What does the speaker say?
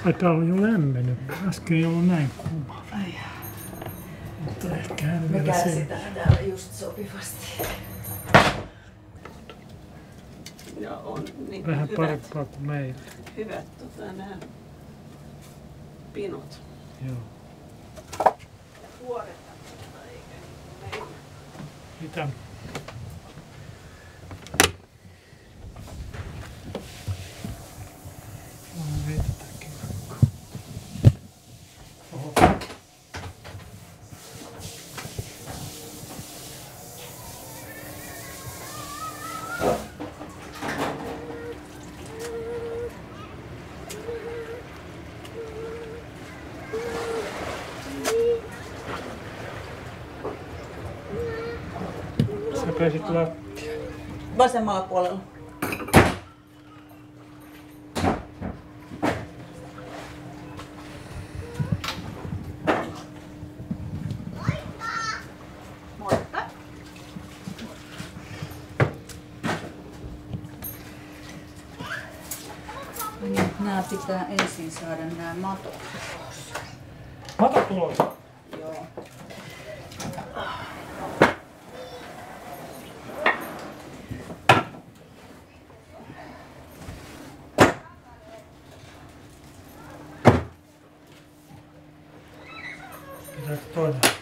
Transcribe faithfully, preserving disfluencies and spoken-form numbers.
Ai tää on jo lämmennyt. Äsken ei ollut näin kuuma. Ai. Mutta ehkä hän me vielä sen. kärsitään täällä just sopivasti. Ja on niin Vähän hyvät, parempaa kuin meillä. hyvät tota, nämä pinot. Joo. Ja kuoretta, mutta eikä niin kuin meillä. Mitä? On vettäkin. Oho. Sä pääsit lattiaan. Vasemmalla puolella. Moikka. Nyt nää pitää ensin saada nää matot ulos. Matot ulos. Joo. Pitääkö toinen?